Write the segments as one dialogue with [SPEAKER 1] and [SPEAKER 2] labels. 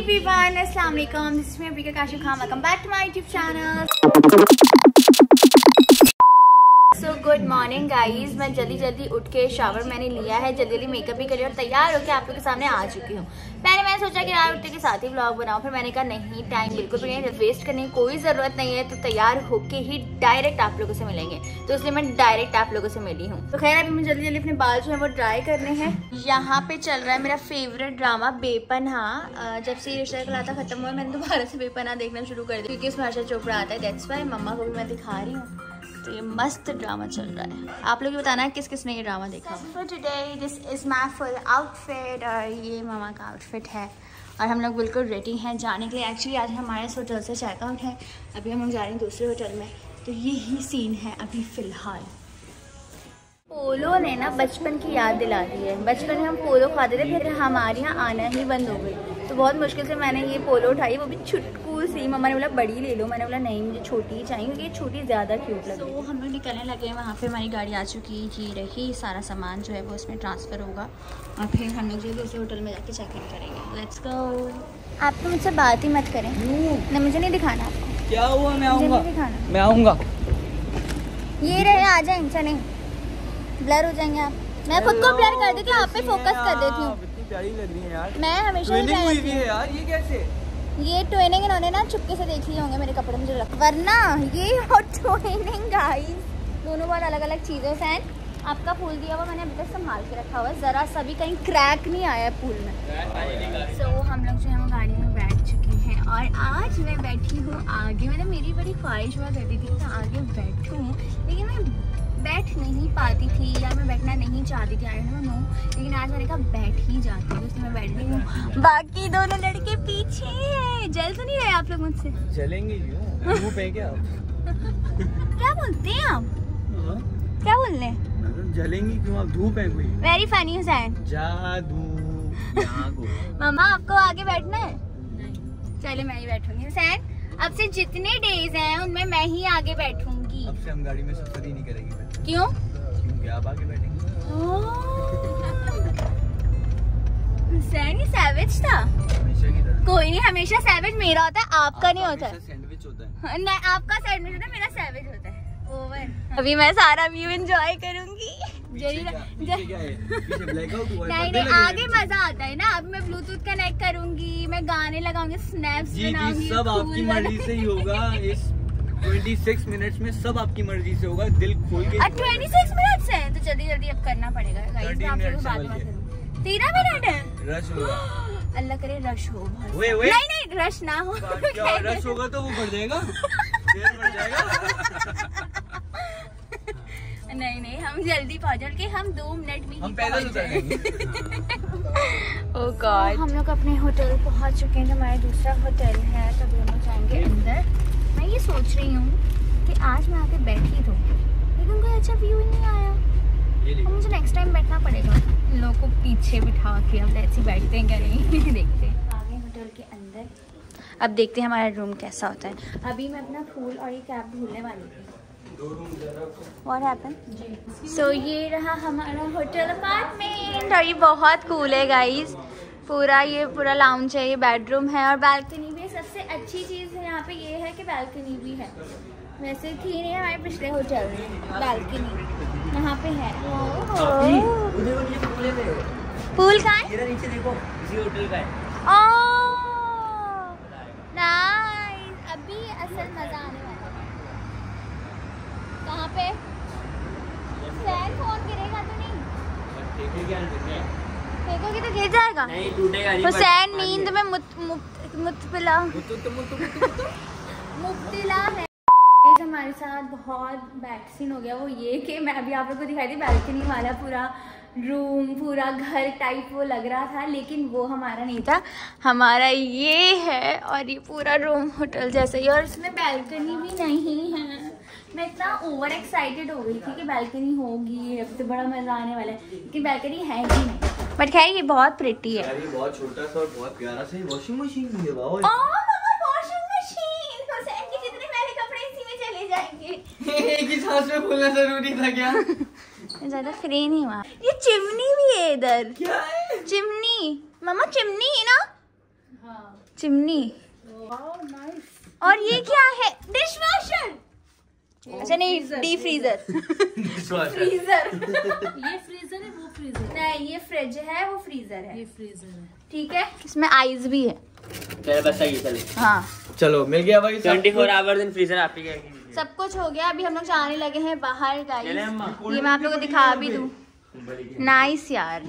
[SPEAKER 1] Everyone, अस्सलाम वालेकुम। This is me Abrika Kashif Khan. Welcome back to my YouTube channel. So good morning guys. मैं जल्दी उठ के शावर मैंने लिया है, जल्दी मेकअप भी करी और तैयार होकर आप लोगों के सामने आ चुकी हूँ। पहले मैंने सोचा कि यार उठने के साथ ही व्लॉग बनाऊँ, फिर मैंने कहा नहीं, टाइम बिल्कुल भी नहीं वेस्ट करने की कोई ज़रूरत नहीं है, तो तैयार होके ही डायरेक्ट आप लोगों से मिलेंगे, तो इसलिए मैं डायरेक्ट आप लोगों से मिली हूँ। तो खैर अभी मैं जल्दी अपने बाल जो है वो ड्राई करने हैं। यहाँ पे चल रहा है मेरा फेवरेट ड्रामा बेपनाह। जब से रिश्ता का नाता खत्म हुआ मैंने दोबारा से बेपनाह देखना शुरू कर दिया, क्योंकि उसमें आशा चोपड़ा आता है। दैट्स व्हाई मम्मा को भी मैं दिखा रही हूँ। तो ये मस्त ड्रामा चल रहा है। आप लोग बताना है किस किस ने ये ड्रामा देखा। For today this is my full outfit, और ये मामा का आउटफिट है, और हम लोग बिल्कुल रेडी हैं जाने के लिए। एक्चुअली आज हमारे इस होटल से चेकआउट है, अभी हम लोग जा रहे हैं दूसरे होटल में। तो ये ही सीन है अभी फ़िलहाल। पोलो ने ना बचपन की याद दिला दी है। बचपन में हम पोलो खाते थे, फिर हमारे यहाँ आना ही बंद हो गई, तो बहुत मुश्किल से मैंने ये पोलो उठाई, वो भी छुटकू सी। मम्मा ने बोला बड़ी ले लो, मैंने बोला नहीं मुझे छोटी ही चाहिए, क्योंकि ये छोटी ज़्यादा क्यूट लगी। तो हम लोग निकलने लगे, वहाँ पे हमारी गाड़ी आ चुकी ही रही। सारा सामान जो है वो उसमें ट्रांसफ़र होगा, और फिर हम लोग जो है दूसरे होटल में जाके चेक इन करेंगे। Let's go. आप तो मुझसे बात ही मत करें ना, मुझे नहीं दिखाना आपको।
[SPEAKER 2] क्या हुआ? मैं आऊँगा,
[SPEAKER 1] दिखाना।
[SPEAKER 2] मैं आऊँगा।
[SPEAKER 1] ये रहे, आ जाए चले, ब्लर हो जाएंगे आप। मैं खुद को ब्लर कर देती हूँ, आप पे फोकस कर देती हूँ।
[SPEAKER 2] कितनी प्यारी लग रही है यार।
[SPEAKER 1] मैं हमेशा
[SPEAKER 2] हुई है यार, ये कैसे?
[SPEAKER 1] ये ट्विनिंग इन्होंने ना चुपके से देख लिए होंगे मेरे कपड़े मुझे रख, वरना ये और ट्विनिंग गाइस दोनों बहुत अलग अलग चीज़ों से हैं। आपका फूल दिया हुआ मैंने अभी तक संभाल के रखा हुआ है, ज़रा सा भी कहीं क्रैक नहीं आया है फूल में। सो हम लोग जो है वो गाड़ी में बैठ चुके हैं, और आज मैं बैठी हूँ आगे। मतलब मेरी बड़ी ख्वाहिश हुआ करती थी कि आगे बैठूँ, लेकिन मैं बैठ नहीं पाती थी, या मैं बैठना नहीं चाहती थी, आई डोंट नो। लेकिन आज मैंने कहा बैठ ही जाती हूँ, इसलिए मैं बैठ गई हूँ। बाकी दोनों लड़के पीछे हैं। जल तो नहीं रहे आप लोग मुझसे?
[SPEAKER 2] चलेंगे क्यों? धूप है क्या?
[SPEAKER 1] क्या बोलते हैं आप? क्या बोल रहे हैं?
[SPEAKER 2] जलेंगी क्यों? आप धूप है कोई?
[SPEAKER 1] Very funny Hussain.
[SPEAKER 2] जादू।
[SPEAKER 1] मामा आपको आगे बैठना है? चले मैं ही बैठूंगी। हुसैन अब से जितने डेज हैं उनमें मैं ही आगे बैठूंगी।
[SPEAKER 2] अब से हम गाड़ी में सफर ही नहीं करेंगे।
[SPEAKER 1] क्यों?
[SPEAKER 2] क्योंकि आप आगे बैठेंगे।
[SPEAKER 1] हुसैन ये सैवेज था।
[SPEAKER 2] हमेशा की तरह।
[SPEAKER 1] कोई नहीं, हमेशा सैवेज मेरा होता है, आपका नहीं होता है।
[SPEAKER 2] सैंडविच होता है।
[SPEAKER 1] नहीं, आपका सैंडविच होता है, मेरा सैवेज होता है। ओवर। अभी मैं सारा व्यू एंजॉय करूंगी।
[SPEAKER 2] पीछे क्या है? पीछे ब्लैकआउट हुआ है।
[SPEAKER 1] नहीं, आगे मजा आता है ना। अब मैं ब्लूटूथ कनेक्ट करूंगी, मैं गाने लगाऊंगी, स्नैप्स बनाऊंगी।
[SPEAKER 2] सब आपकी मर्जी से ही होगा। इस 26 मिनट्स में सब आपकी मर्जी से होगा, दिल खोल के।
[SPEAKER 1] 26 मिनट्स है तो जल्दी अब करना पड़ेगा। 13 मिनट है।
[SPEAKER 2] रश होगा।
[SPEAKER 1] अल्लाह करे रश हो। नहीं रश ना हो।
[SPEAKER 2] रश होगा तो वो बढ़ जाएगा, बढ़ जाएगा।
[SPEAKER 1] नहीं हम जल्दी पहुंच के हम 2 मिनट में
[SPEAKER 2] हम पैदल उतरेंगे।
[SPEAKER 1] Oh god. हम लोग अपने होटल पहुंच चुके हैं, जो हमारा दूसरा होटल है, तब हम लोग जाएंगे अंदर। मैं ये सोच रही हूँ कि आज मैं आके बैठी तो, लेकिन कोई अच्छा व्यू ही नहीं आया। अब मुझे नेक्स्ट टाइम बैठना पड़ेगा। इन लोगों को पीछे बिठा के अब ऐसे बैठते हैं क्या नहीं। देखते हैं आगे होटल के अंदर। अब देखते हैं हमारा रूम कैसा होता है। अभी मैं अपना फूल और ये कैप भूलने वाली थी। What happened? So ये रहा हमारा होटल अपार्टमेंट, और ये बहुत कूल है गाइस। ये पूरा लाउंज है, ये बेडरूम है, और बालकनी भी। सबसे अच्छी चीज़ है यहाँ पे ये है कि बालकनी भी है। वैसे थी नहीं हमारे पिछले होटल में बालकनी, यहाँ पे है। पूल कहाँ है?
[SPEAKER 2] नीचे देखो, इसी होटल का है।
[SPEAKER 1] नाइस। अभी असल मजा आने वाला है। कहाँ पे? फोन गिरेगा तो नहीं? फेंकोगे तो गिर जाएगा।
[SPEAKER 2] नहीं टूटेगा नहीं।
[SPEAKER 1] हुसैन नींद में मुब्तला है। हमारे साथ बहुत बैड सीन हो गया, वो ये कि मैं अभी आप लोग को दिखाई थी बैल्कनी वाला पूरा रूम, पूरा घर टाइप वो लग रहा था, लेकिन वो हमारा नहीं था। हमारा ये है, और ये पूरा रूम होटल जैसा ही, और इसमें बैल्कनी भी नहीं है। मैं इतना ओवर एक्साइटेड हो गई थी कि बैल्कनी होगी, अब तो बड़ा मजा आने वाला है, लेकिन बैल्कनी है ही नहीं। बट खैर ये बहुत प्रिटी है।
[SPEAKER 2] ये बहुत छोटा सा और बहुत प्यारा सा वॉशिंग मशीन भी है।
[SPEAKER 1] Washing machine. हुसैन के जितने मेरे कपड़े इसी में चले जाएंगे।
[SPEAKER 2] एक ही सांस में फूलना जरूरी था क्या?
[SPEAKER 1] ज्यादा फ्री नहीं हुआ। ये चिमनी भी है इधर।
[SPEAKER 2] क्या है?
[SPEAKER 1] चिमनी। मामा चिमनी है ना? चिमनी। और ये क्या है? Dish washer. अच्छा नहीं, डी फ्रीजर। फ्रीजर।
[SPEAKER 3] ये फ्रीजर है, वो फ्रीजर
[SPEAKER 1] नहीं, ये फ्रिज है, वो फ्रीजर है।
[SPEAKER 3] ये फ्रीजर है,
[SPEAKER 1] ठीक है। इसमें आइस भी है।
[SPEAKER 4] चलो बस सही चलो।
[SPEAKER 1] हाँ
[SPEAKER 2] चलो मिल गया भाई।
[SPEAKER 4] 24 आवर्स इन फ्रीजर आप ही का।
[SPEAKER 1] सब कुछ हो गया। अभी हम लोग जाने लगे हैं बाहर गाइस।
[SPEAKER 4] चले अम्मा।
[SPEAKER 1] ये मैं आप लोगों को दिखा भी दूं। नाइस यार।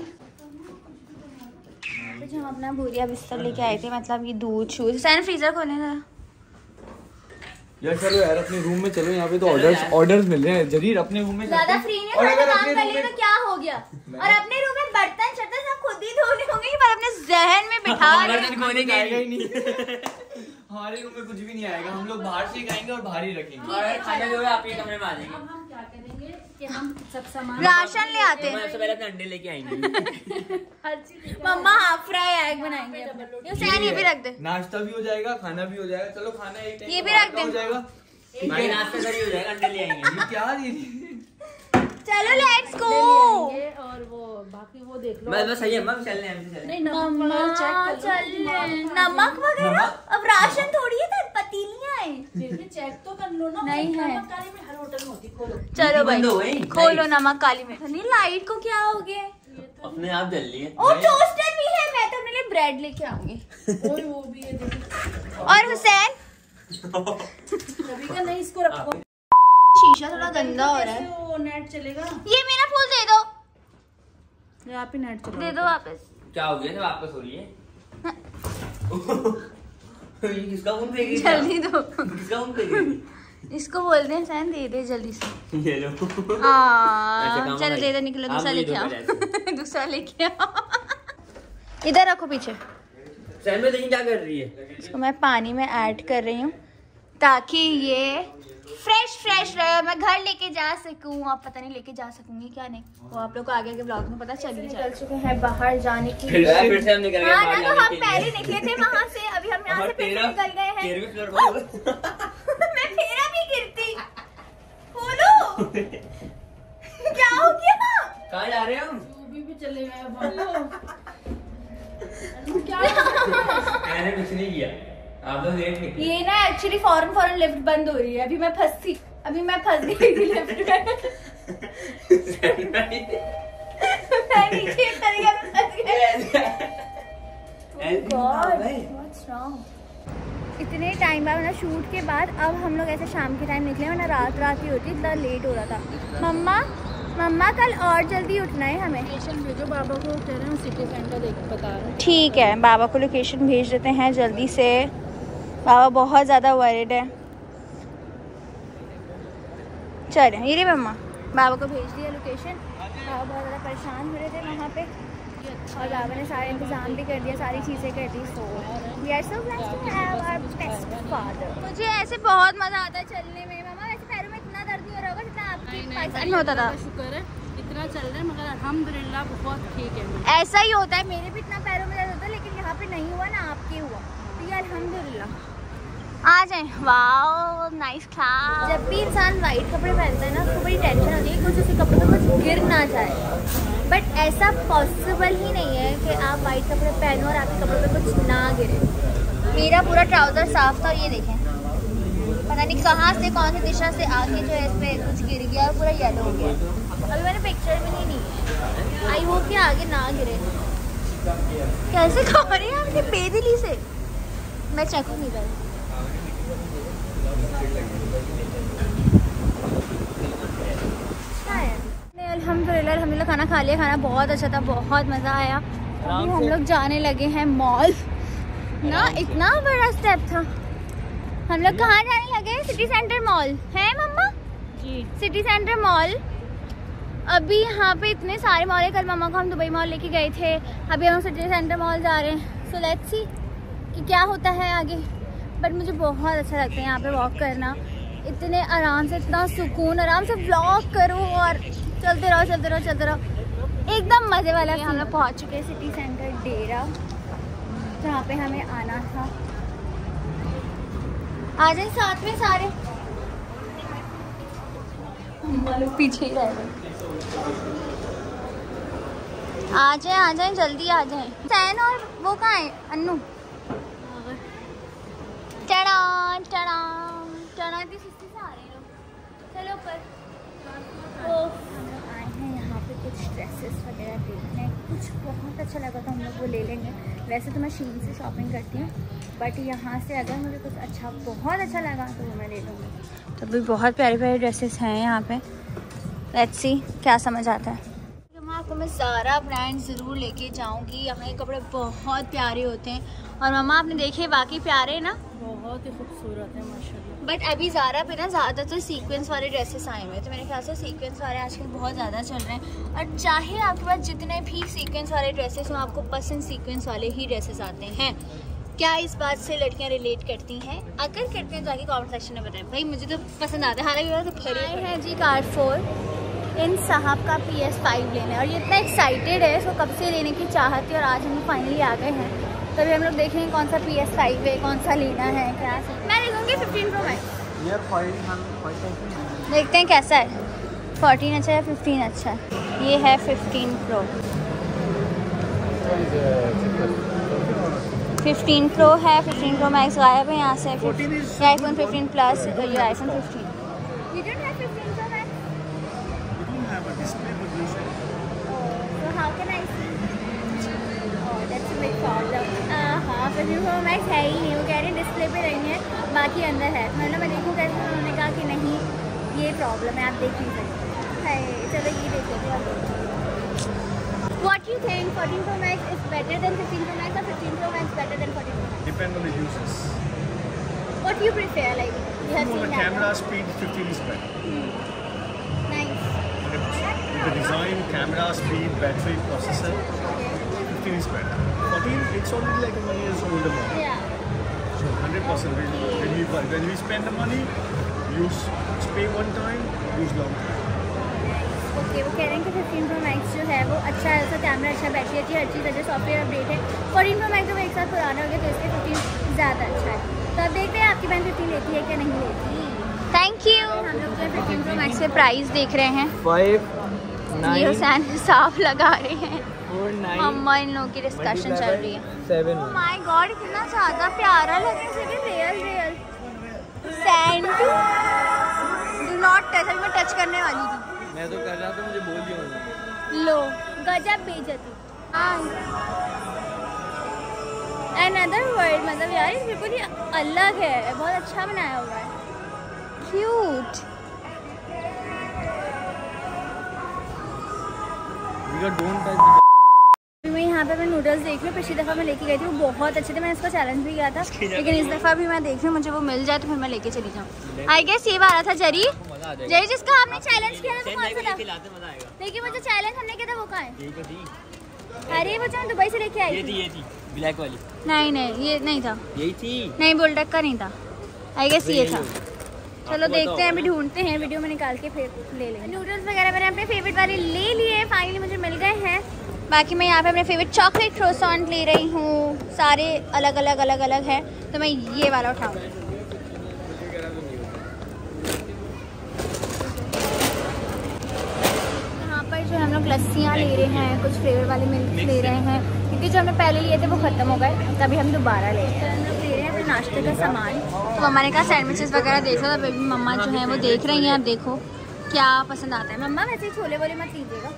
[SPEAKER 1] कुछ हम अपना भूरिया बिस्तर लेके आए थे, मतलब ये दूध शूज। सैन फ्रीजर खोले जरा।
[SPEAKER 2] यार चलो यार अपने रूम में चलो, यहाँ पे तो ऑर्डर्स मिल रहे हैं। जरीर अपने रूम में
[SPEAKER 1] ज्यादा फ्री नहीं,
[SPEAKER 2] और अगर
[SPEAKER 1] काम
[SPEAKER 2] अपने
[SPEAKER 1] कर लिए तो क्या हो गया। और अपने रूम में बर्तन शर्तन सब खुद ही धोने होंगे, पर अपने जहन में बिठा रहे हैं।
[SPEAKER 4] कोने का
[SPEAKER 2] आएगा ही नहीं। हमारे रूम में कुछ भी नहीं आएगा, हम लोग बाहर से ही खाएंगे और बाहर ही रखेंगे।
[SPEAKER 4] और खाना जो है आप ये कमरे में आ जाएंगे।
[SPEAKER 3] अब हम क्या करेंगे कि हम सब सामान
[SPEAKER 1] राशन ले आते हैं।
[SPEAKER 4] सबसे पहले अपने अंडे लेके आएंगे।
[SPEAKER 3] हर चीज
[SPEAKER 1] मम्मा हाफ फ्राई एग बनाएंगे। ये सैन ये भी रख दे।
[SPEAKER 2] नाश्ता भी हो जाएगा, खाना भी हो जाएगा। चलो खाना एक टाइम
[SPEAKER 1] ये भी रख दे।
[SPEAKER 2] हो जाएगा।
[SPEAKER 4] भाई नाश्ता करी हो जाएगा, अंडे ले आएंगे।
[SPEAKER 2] ये क्या दे रही है?
[SPEAKER 1] चलो लेट्स गो।
[SPEAKER 3] और वो बाकी वो देख लो।
[SPEAKER 4] बस सही है अम्मा, चलने हैं हम।
[SPEAKER 3] नहीं नमक चेक कर लो।
[SPEAKER 1] नमक वगैरह अब राशन थोड़ी है, पतीलियां हैं।
[SPEAKER 3] फिर भी चेक तो कर लो ना।
[SPEAKER 1] नहीं है।
[SPEAKER 3] नमक काली में हर होटल में होती। खोलो।
[SPEAKER 1] चलो
[SPEAKER 4] बंद हो
[SPEAKER 1] भाई
[SPEAKER 4] गई।
[SPEAKER 1] खोलो नमक काली मिर्च। नहीं लाइट को क्या हो गया?
[SPEAKER 4] अपने आप जल रही है।
[SPEAKER 1] और टोस्टर भी है। मैं तो अपने लिए ब्रेड लेके आऊंगी।
[SPEAKER 3] और वो भी है देखो।
[SPEAKER 1] और हुसैन
[SPEAKER 3] कभी का नहीं, इसको रखो।
[SPEAKER 1] शीशा थोड़ा गंदा हो रहा है।
[SPEAKER 3] वो नेट चलेगा।
[SPEAKER 1] ये मेरा फूल दे दो।
[SPEAKER 3] यहाँ पे नेट चलेगा।
[SPEAKER 1] दे दो वापस।
[SPEAKER 4] क्या हो गया? वापस हो रही है। ये किसका फोन पे गई?
[SPEAKER 1] जल्दी दो।
[SPEAKER 4] किसका फोन पे गई?
[SPEAKER 1] इसको बोल दे हुसैन दे दे जल्दी से।
[SPEAKER 4] ये लो।
[SPEAKER 1] चल दे दो, निकलो दूसरा लेके आओ। दूसरा लेके आओ। इधर रखो पीछे।
[SPEAKER 4] सैन में देखिए क्या कर रही है।
[SPEAKER 1] इसको मैं पानी में ऐड कर रही हूँ ताकि ये फ्रेश रहे। मैं घर लेके जा सकूँ। आप पता नहीं लेके जा सकूंगी क्या नहीं, वो आप लोग को आगे के ब्लॉग में पता चल चुके हैं बाहर जाने की।
[SPEAKER 4] फिर से हम निकल गए।
[SPEAKER 1] हाँ ना, तो हम पहले निकले थे वहाँ से, अभी हम यहाँ से फिर निकल गए हैं। मैं फेरा भी गिरती। बोलो क्या हो गया?
[SPEAKER 4] कहाँ जा रहे हैं हम?
[SPEAKER 3] भी चले गए।
[SPEAKER 4] मैंने कुछ नहीं किया, आप तो देख नहीं।
[SPEAKER 1] ये ना एक्चुअली फौरन लिफ्ट बंद हो रही है। अभी मैं फंस गई थी लिफ्ट में। मैं नीचे तरीके में फंस गई। What's wrong? इतने टाइम बाद ना शूट के बाद अब हम लोग ऐसे शाम के टाइम निकले, वरना रात ही होती, इतना लेट हो रहा था। मम्मा कल और जल्दी उठना है हमें।
[SPEAKER 3] लोकेशन भेजो बाबा को, कह रहे हैं सिटी सेंटर देख बता रहे हैं।
[SPEAKER 1] ठीक है, बाबा को लोकेशन भेज देते हैं जल्दी से। बाबा बहुत ज़्यादा वरीड है। चले ये रे मम्मा, बाबा को भेज दिया लोकेशन। बाबा बहुत ज़्यादा परेशान हो रहे थे वहाँ पे, और बाबा ने सारे इंतज़ाम भी कर दिया, सारी चीज़ें कर दी। So we are so blessed to have our best father. मुझे ऐसे बहुत मज़ा आता है चलने में। मम्मा वैसे पैरों में इतना दर्द नहीं हो रहा होगा जितना आपके पाकिस्तान में होता था।
[SPEAKER 3] शुक्र है इतना चल रहा है, मगर अल्हम्दुलिल्लाह बहुत ठीक है।
[SPEAKER 1] ऐसा ही होता है, मेरे भी इतना पैरों में दर्द होता है, लेकिन यहाँ पे नहीं हुआ ना, आपके हुआ। तो ये अल्हम्दुलिल्लाह। आ जाए। Wow nice class. जब भी इंसान वाइट कपड़े पहनता है ना, उसको बड़ी टेंशन होती है कुछ उसके कपड़े पे कुछ गिर ना जाए। बट ऐसा पॉसिबल ही नहीं है कि आप वाइट कपड़े पहनो और आपके कपड़े पे कुछ ना गिरे। मेरा पूरा ट्राउजर साफ था और ये देखें, पता नहीं कहाँ से कौन सी दिशा से आके जो है इस पर कुछ गिर गया और पूरा येलो हो गया। अभी मैंने पिक्चर भी नहीं है। आई होप कि आगे ना गिरे। कैसे खा रही है आपकी बेदिली से? मैं चखूंगी पहले। अल्हम्दुलिल्लाह खाना खा लिया। खाना बहुत अच्छा था, बहुत मज़ा आया। अभी हम लोग जाने लगे हैं मॉल ना। इतना बड़ा स्टेप था। हम लोग कहाँ जाने लगे? सिटी सेंटर मॉल है मम्मा जी, सिटी सेंटर मॉल। अभी यहाँ पे इतने सारे मॉल है। कल मम्मा को हम दुबई मॉल लेके गए थे, अभी हम सिटी सेंटर मॉल जा रहे हैं। सो लेट्स सी कि क्या होता है आगे। बट मुझे बहुत अच्छा लगता है यहाँ पे वॉक करना, इतने आराम से, इतना सुकून। आराम से व्लॉग करो और चलते रहो एकदम मज़े वाला। हम लोग पहुँच चुके हैं सिटी सेंटर डेरा, जहाँ पे हमें आना था। आ जाए साथ में सारे, हम लोग पीछे ही रह गए। आ जाए जल्दी आ जाए। सैन और वो कहाँ है? अन्नू इतनी सुस्ती से आ रहे हैं लोग। चलो ऊपर। तो हम लोग आए हैं यहाँ पे कुछ ड्रेसेस वगैरह देखने, कुछ बहुत अच्छा लगा तो हम लोग वो ले लेंगे। वैसे तो मैं शीन से शॉपिंग करती हूँ, बट यहाँ से अगर मुझे कुछ अच्छा बहुत अच्छा लगा तो वो मैं ले लूँगी। तो भी बहुत प्यारे प्यारे ड्रेसेस हैं यहाँ पे, लेट्स सी क्या समझ आता है। आपको मैं ज़ारा ब्रांड ज़रूर लेके जाऊंगी, यहाँ के कपड़े बहुत प्यारे होते हैं। और मम्मा आपने देखे वाकई प्यारे ना,
[SPEAKER 3] बहुत ही खूबसूरत है माशाल्लाह।
[SPEAKER 1] बट अभी ज़ारा पे ना ज़्यादातर सीक्वेंस वाले ड्रेसेस आए हुए हैं, तो मेरे ख्याल से सीक्वेंस वाले आजकल बहुत ज़्यादा चल रहे हैं। और चाहे आपके पास जितने भी सीक्वेंस वाले ड्रेसेस हों, आपको पसंद सीक्वेंस वाले ही ड्रेसेस आते हैं। क्या इस बात से लड़कियां रिलेट करती हैं? अगर करते हैं जाके कमेंट सेक्शन में बताएं। भाई मुझे तो पसंद आता है, हालांकि तो खरीद है जी कारफोर इन साहब का PS5 लेना है, और ये इतना एक्साइटेड है, इसको कब से लेने की चाहत थी और आज हम फाइनली आ गए हैं। तभी हम लोग देखेंगे कौन सा PS5 है, कौन सा लेना है, क्या मैं देखूँगी 15 Pro Max। देखते हैं कैसा है, 14 अच्छा है 15 अच्छा है। ये है 15 Pro, 15 Pro है, 15 Pro Max गायब है यहाँ से। ये आईफोन 15 प्लस, ये iPhone 15। You don't have 15 Pro Max?
[SPEAKER 5] We don't have a display, but we should.
[SPEAKER 1] So how can I see? Oh, that's a big problem. हाँ 15 Pro Max है ही नहीं, वो कह रहे हैं डिस्प्ले पे नहीं है, बाकी अंदर है। मतलब मैं देखूँ कैसे, उन्होंने कहा कि नहीं ये प्रॉब्लम है, आप देख नहीं सकते। है चलो ये देख लेते हैं। What do you think? 14 Pro Max is better than 15 Pro Max, or 15 Pro Max better than 14 Pro Max?
[SPEAKER 5] Depend on the users.
[SPEAKER 1] What do you prefer? Like you have
[SPEAKER 5] For
[SPEAKER 1] seen
[SPEAKER 5] the
[SPEAKER 1] that.
[SPEAKER 5] camera speed, 15 is better.
[SPEAKER 1] Nice.
[SPEAKER 5] With the design, camera speed, battery, processor, 15 is better. 14, it's already like a 1 years older model.
[SPEAKER 1] Yeah.
[SPEAKER 5] So 100% when we spend the money, use pay one time, use long time.
[SPEAKER 1] Okay, वो कह रहे हैं कि 15 Pro Max जो है वो अच्छा है, उसका कैमरा अच्छा, बैटरी अच्छी, हर चीज़ अच्छा, सॉफ्टवेयर अपडेट है। 14 Pro Max जो एक साथ पुराना हो गया, तो इसके 15 ज़्यादा अच्छा है। तो अब देखते हैं आपकी बहन 15 लेती है क्या नहीं लेती। Thank you. हम लोग जो है 15 Pro Max के प्राइस देख रहे हैं।
[SPEAKER 2] 5, 9,
[SPEAKER 1] हुसैन साफ लगा रहे हैं,
[SPEAKER 2] 4, 9,
[SPEAKER 1] मम्मा इन लोगों की डिस्कशन चल रही है।
[SPEAKER 2] 7।
[SPEAKER 1] ओह माय गॉड, कितना ज़्यादा प्यारा लग रहा है, real sand. Do not touch, अभी मैं टच करने वाली थी,
[SPEAKER 2] मैं तो कर रहा था, मुझे बोल दिया।
[SPEAKER 1] लो गजब बेइज्जती। अनदर वर्ड, मतलब यार ये बिल्कुल ही अलग है, बहुत अच्छा बनाया हुआ है, क्यूट। मैं यहाँ पे मैं नूडल्स देख रही हूँ, पिछली दफ़ा मैं लेके गई थी, वो बहुत अच्छे थे, मैंने इसको चैलेंज भी किया था, लेकिन इस दफ़ा भी मैं देख रही हूँ मुझे वो मिल जाए तो फिर मैं लेके चली जाऊँ। आई गेस ये वाला था जरी जिसका आपने चैलेंज किया था, कौन सा था? लेकिन वो जो चैलेंज हमने किया था वो कहाँ है? अरे वो जो मैं दुबई से लेके आई थी,
[SPEAKER 2] ब्लैक वाली।
[SPEAKER 1] नहीं ये नहीं था,
[SPEAKER 2] यही थी।
[SPEAKER 1] नहीं बुलडक का नहीं था, आई गेस ये था। चलो देखते हैं, अभी ढूंढते हैं, वीडियो में निकाल के फिर ले लेंगे। नूडल्स वगैरह मैंने अपने फेवरेट वाले ले लिए, फाइनली मुझे मिल गए हैं। बाकी मैं यहाँ पे अपने फेवरेट चॉकलेट क्रोसॉन्ट ले रही हूँ, सारे अलग अलग है, तो मैं ये वाला उठाऊँगी। यहाँ पर जो हम लोग लस्सियाँ ले रहे हैं, कुछ फ्लेवर वाले मिल्क ले रहे हैं, क्योंकि जो हमने पहले लिए थे वो ख़त्म हो गए, तभी हम दोबारा ले रहे हैं। हम लोग ले रहे हैं अपने नाश्ते का सामान। तो मम्मा ने कहा सैंडविचेस वगैरह देख लो, तो बेबी मम्मा जो है वो देख रही हैं, आप देखो क्या पसंद आता है। मम्मा वैसे छोले वोले मत लीजिएगा,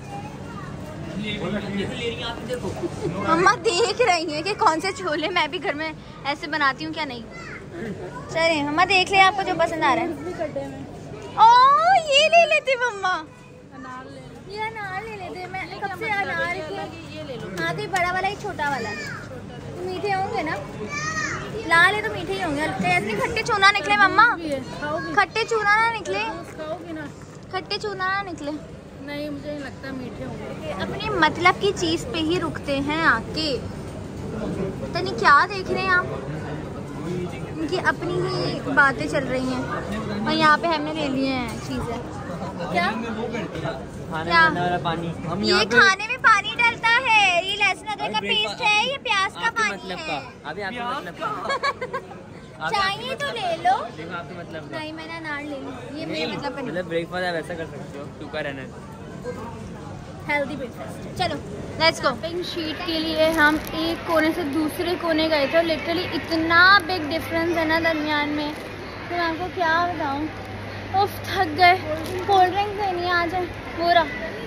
[SPEAKER 1] मम्मा देख रही हैं कि कौन से छोले मैं भी घर में ऐसे बनाती हूँ क्या नहीं। चलिए मम्मा देख ले आपको जो पसंद आ रहा है। ओ ये ले लेते मम्मा, ये अनार ले लेते। मैं कब से अनार
[SPEAKER 3] ये ले लो।
[SPEAKER 1] हाँ, तो ये बड़ा वाला, एक छोटा वाला, तो मीठे होंगे ना? लाल है तो मीठे ही होंगे। ऐसे खट्टे चूना निकले मम्मा, खट्टे चूना ना निकले, खट्टे चूना ना निकले।
[SPEAKER 3] नहीं, मुझे नहीं लगता मीठे होंगे।
[SPEAKER 1] अपने मतलब की चीज पे ही रुकते हैं आके। पता नहीं क्या देख रहे हैं आप, उनकी अपनी ही बातें चल रही हैं, और यहाँ पे हमने ले लिए हैं चीजें। क्या क्या
[SPEAKER 2] पानी, हम
[SPEAKER 1] ये खाने में पानी डलता है, ये लहसुन अदरक का पेस्ट है, ये प्याज का पानी है।
[SPEAKER 2] अभी आपके मतलब
[SPEAKER 1] चाहिए तो ले लो।
[SPEAKER 2] आपके मतलब
[SPEAKER 1] नहीं, मैंने अनार ले ली, ये मेरे मतलब का नहीं।
[SPEAKER 2] ब्रेकफास्ट आप ऐसा कर सकते हो, सूखा रहना,
[SPEAKER 1] हेल्दी ब्रेकफास्ट। चलो लेट्स गो। पिंक शीट के लिए हम एक कोने से दूसरे कोने गए थे, और लिटरली इतना बिग डिफरेंस है ना दरमियान में, फिर आपको क्या बताऊँ, उफ थक गए। कोल्ड ड्रिंक लेनी है, आ जाए। हो रहा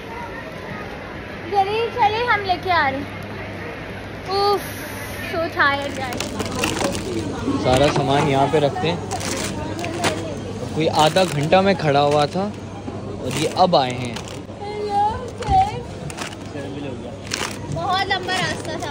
[SPEAKER 1] जल्दी चलिए, हम लेके आ रहे। उफ सो टायर्ड गाइस।
[SPEAKER 2] सारा सामान यहाँ पे रखते हैं। कोई आधा घंटा में खड़ा हुआ था और ये अब आए हैं।
[SPEAKER 1] बहुत लंबा रास्ता था।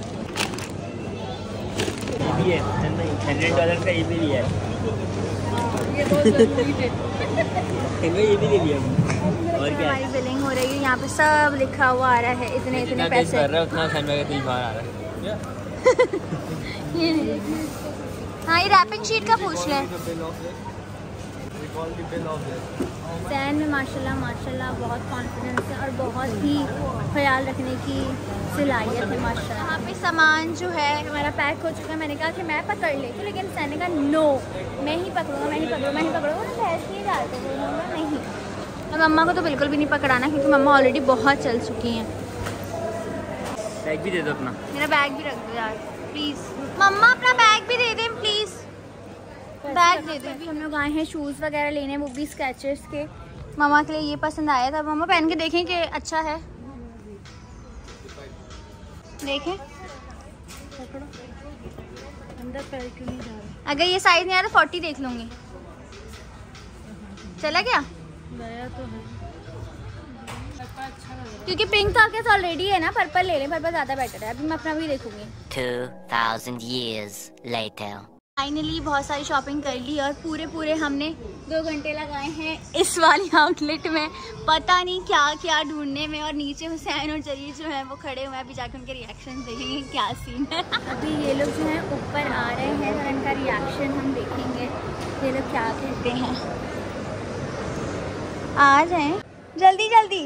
[SPEAKER 2] ये $100 का ये भी लिया है।
[SPEAKER 3] ये बहुत जरूरी है।
[SPEAKER 2] ये भी ले लिया। और क्या
[SPEAKER 1] हमारी बिलिंग हो रही है, यहाँ पे सब लिखा हुआ आ रहा है, इतने इतने पैसे।
[SPEAKER 2] कर रहा है उतना सैंडविच का दिल बाहर आ रहा है।
[SPEAKER 1] हाँ ये रैपिंग शीट का पूछ लें। सैन में माशाल्लाह माशाल्लाह बहुत कॉन्फिडेंस है और बहुत ही ख्याल रखने की सलाहियत है माशाल्लाह। यहाँ पे सामान जो है हमारा पैक हो चुका है। मैंने कहा कि मैं पकड़ लेती हूँ, लेकिन सैन ने कहा नो मैं ही पकड़ूँगा, मैं ही पकड़ूँगा, मैं ही पकड़ूँगा। भैंस नहीं डालते नहीं। और मम्मा को तो बिल्कुल भी नहीं पकड़ाना क्योंकि मम्मा ऑलरेडी बहुत चल चुकी हैं।
[SPEAKER 2] बैग भी दे दो अपना।
[SPEAKER 1] मेरा बैग भी रख दो यार प्लीज़। मम्मा अपना बैग भी दे दें प्लीज़। बैग दे दे। अभी हम लोग आए हैं शूज़ वगैरह लेने, वो भी स्केचर्स के। मम्मा के लिए ये पसंद आया था, मम्मा पहन के देखें कि अच्छा है। देखें
[SPEAKER 3] अंदर पैर क्यों नहीं जा रहा?
[SPEAKER 1] अगर ये साइज नहीं आया तो 40 देख लूँगी। चला क्या?
[SPEAKER 3] गया तो है। अच्छा लग रहा
[SPEAKER 1] क्योंकि पिंक तो आपके ऑलरेडी है ना, पर्पल ले लें, पर्पल ज़्यादा बेटर है। अभी मैं अपना भी देखूँगी।
[SPEAKER 6] 2000 years later.
[SPEAKER 1] फाइनली बहुत सारी शॉपिंग कर ली और पूरे हमने 2 घंटे लगाए हैं इस वाली आउटलेट में, पता नहीं क्या क्या ढूंढने में। और नीचे हुसैन और जरीर जो है वो खड़े हुए हैं, अभी जाकर उनके रिएक्शन देखेंगे क्या सीन है। अभी ये लोग जो हैं ऊपर आ रहे हैं और उनका रिएक्शन हम देखेंगे, ये लोग क्या कहते हैं। आ जाएं जल्दी जल्दी।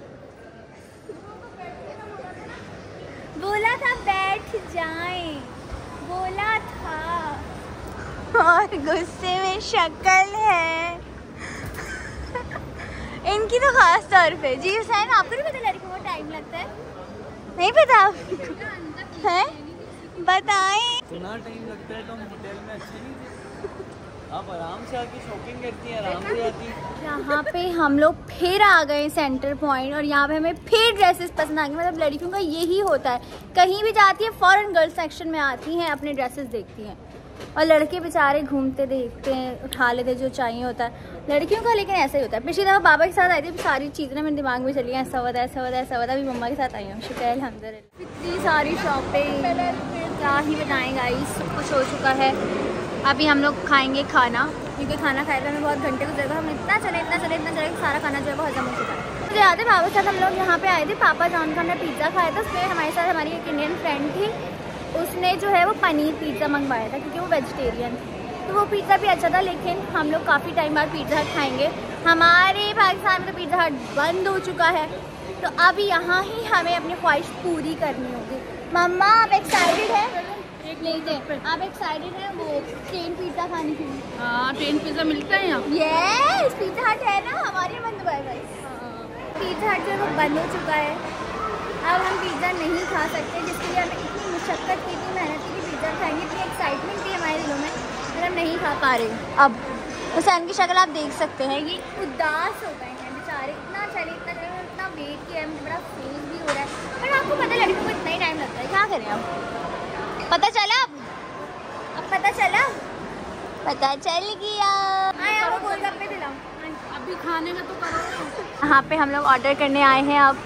[SPEAKER 1] बोला था बैठ जाएं, बोला था। और गुस्से में शक्ल है इनकी तो खास तौर पे। जी हुसैन आपको नहीं पता लड़की को टाइम लगता है? नहीं पता है? बताएं।
[SPEAKER 2] इतना टाइम लगता है तो हम होटल में अच्छे नहीं थे। आप आराम से आके शॉपिंग करती हैं, आराम से आती हैं।
[SPEAKER 1] यहाँ पे हम लोग फिर आ गए सेंटर पॉइंट और यहाँ पे हमें फिर ड्रेसेस पसंद आ गई। मतलब लड़कियों का यही होता है, कहीं भी जाती है फ़ौरन गर्ल्स सेक्शन में आती हैं, अपने ड्रेसेस देखती हैं। और लड़के बेचारे घूमते देखते हैं, उठा लेते जो चाहिए होता है लड़कियों का। लेकिन ऐसा ही होता है। पिछली दफ़ा बाबा के साथ आई थी, सारी चीज़ें ना मेरे दिमाग में चली हैं, ऐसा होता है ऐसा होता है ऐसा होता है। अभी मम्मा के साथ आई हूँ, शुक्र है अल्हम्दुलिल्लाह। इतनी सारी शॉपिंग क्या ही बताएं गाइस, सब कुछ हो चुका है। अभी हम लोग खाएंगे खाना, क्योंकि खाना खाए तो हमें बहुत घंटे गुजरेगा। हम इतना चले सारा खाना जो है वो हजम हो चुका है। मुझे याद है पापा के साथ हम लोग यहाँ पे आए थे, पापा जॉन का हमने पिज़्ज़ा खाया था। उसमें हमारे साथ हमारी एक इंडियन फ्रेंड थी, उसने जो है वो पनीर पिज़्ज़ा मंगवाया था क्योंकि वो वेजिटेरियन थी। तो वो पिज़्ज़ा भी अच्छा था, लेकिन हम लोग काफ़ी टाइम बाद पिज़्ज़ा हट खाएंगे। हमारे पाकिस्तान में तो पिज़्ज़ा हट बंद हो चुका है, तो अब यहाँ ही हमें अपनी ख्वाहिश पूरी करनी होगी। मम्मा आप एक्साइटेड हैं? नहीं थे आप एक्साइटेड हैं वो ट्रेन पिज़्ज़ा खाने के लिए?
[SPEAKER 3] हाँ ट्रेन पिज़्ज़ा मिलता है यहाँ।
[SPEAKER 1] यस पिज़्ज़ा हट है ना हमारे मन दुबई में। पिज़्ज़ा हट जो है वो बंद हो चुका है, अब हम पिज़्ज़ा नहीं खा सकते, जिसके लिए हमें इतनी मुशक्क़त की थी, मेहनत की पिज़्ज़ा खाएंगे, इतनी एक्साइटमेंट थी हमारे दिलों में, पर हम नहीं खा पा रहे। अब हुसैन की शक्ल आप देख सकते हैं, ये उदास हो गए हैं बेचारे। इतना चले इतना वेट किया है, मुझे बड़ा फेल भी हो रहा है। पर आपको पता है लड़कियों को इतना ही टाइम लगता है, क्या करें अब? पता चला अब पता चला, पता चल गया। वो गोलगप्पे दिलाओ
[SPEAKER 3] अभी खाने में तो करो।
[SPEAKER 1] यहाँ पे हम लोग ऑर्डर करने आए हैं अब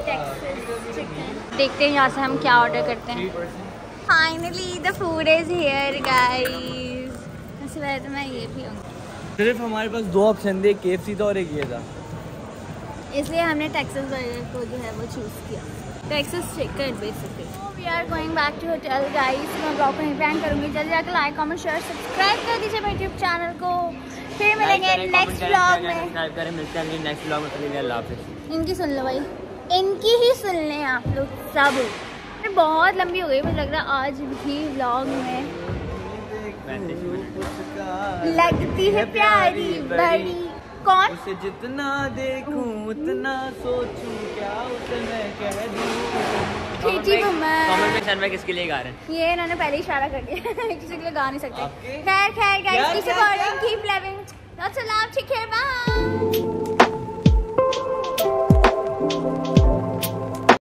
[SPEAKER 1] देखते हैं यहाँ से हम क्या ऑर्डर करते हैं। Finally the food is here guys. ऐसे वैसे तो मैं ये भी हूँ,
[SPEAKER 2] सिर्फ हमारे पास 2 ऑप्शन थे, KFC था और एक ये था,
[SPEAKER 1] इसलिए हमने टेक्सास बर्गर को जो है वो चूज़ किया, Texas chicken basically. We are going back to hotel guys. मैं ब्लॉग को नहीं प्लान करूँगी, जल्दी जाकर लाइक कमेंट शेयर सब्सक्राइब कर दीजिए मेरे यूट्यूब चैनल को। फिर मिलेंगे नेक्स्ट ब्लॉग में।
[SPEAKER 2] सब्सक्राइब करें, मिलते हैं नेक्स्ट ब्लॉग में। चलिए अल्लाह हाफिज़।
[SPEAKER 1] इनकी सुन लो भाई, इनकी ही सुन लें आप लोग सब। बहुत लंबी हो गई, मुझे लग रहा है आज भी व्लॉग में लगती है प्यारी बड़ी। कौन?
[SPEAKER 2] उसे जितना देखूं उतना सोचूं, क्या उसे मैं कह दूं।
[SPEAKER 1] खींची घुमाए।
[SPEAKER 2] कमेंट में शर्मा किसके लिए गा रहे हैं?
[SPEAKER 1] ये इन्होंने पहले ही इशारा कर दिया किसी के लिए गा नहीं सकते। खैर खैर guys, keep supporting, keep loving, lots of love, take care, bye.